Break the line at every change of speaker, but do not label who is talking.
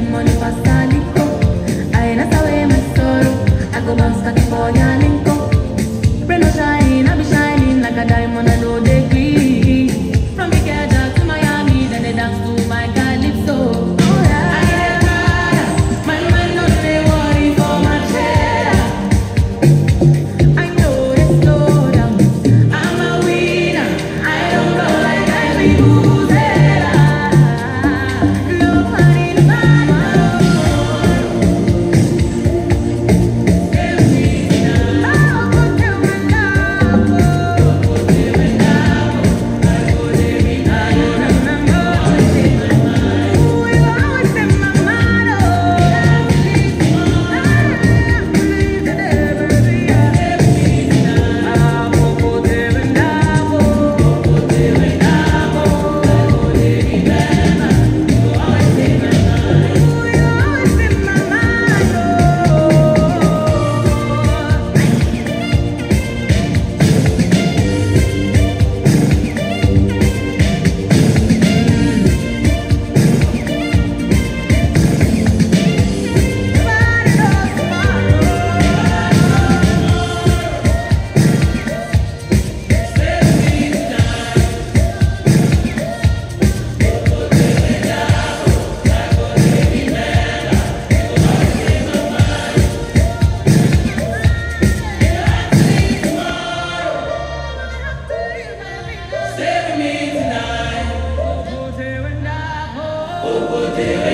money for Salico. I ain't away my sorrow. I go bounce that for Yalinko. Rain no shine, I be shining like a diamond. I know they green. From Ikeja to Miami, then they dance to my calypso. Oh yeah. I get mad. My mind don't say worry for my cheddar. I know they slow down. I'm a winner. I don't go like I be loser. Nobody matters. Save me tonight.